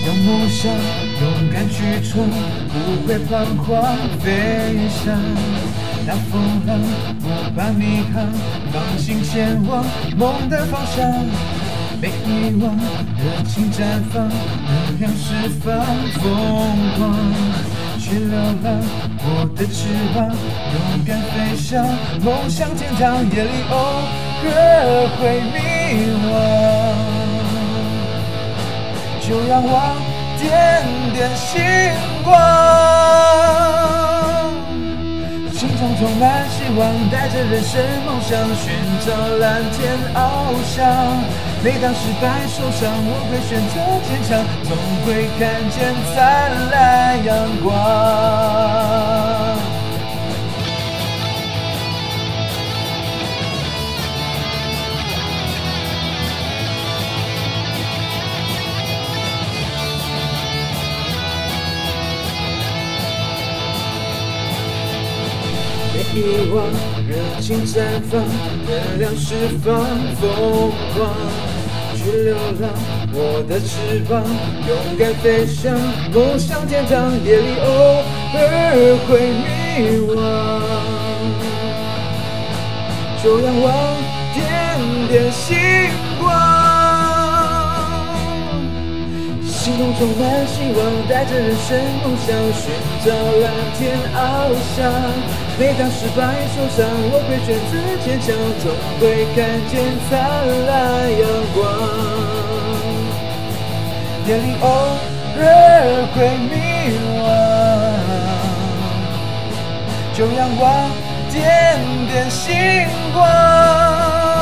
用梦想勇敢去闯，不会彷徨飞翔。当风浪不怕迷航，放心前往梦的方向。没遗忘，热情绽放，能量释放，疯狂去流浪。我的翅膀勇敢飞翔，梦想天堂，夜里偶尔会迷惘。就让我点点星光，心中充满希望，带着人生梦想，寻找蓝天翱翔。每当失败受伤，我会选择坚强，总会看见灿烂阳光。没遗忘，热情绽放，能量释放，疯狂去流浪。我的翅膀勇敢飞翔，梦想天堂，夜里偶尔会迷惘。就让我点点星光。心中充满希望，带着人生梦想，寻找蓝天翱翔。每当失败受伤，我会选择坚强，总会看见灿烂阳光。夜里偶尔会迷惘，就让我点点星光。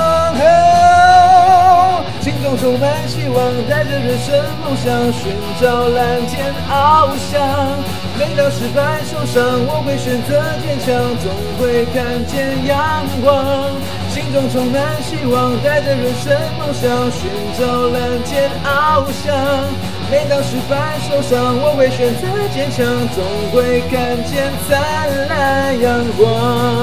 心中充满希望，带着人生梦想，寻找蓝天翱翔。每当失败受伤，我会选择坚强，总会看见阳光。心中充满希望，带着人生梦想，寻找蓝天翱翔。每当失败受伤，我会选择坚强，总会看见灿烂阳光。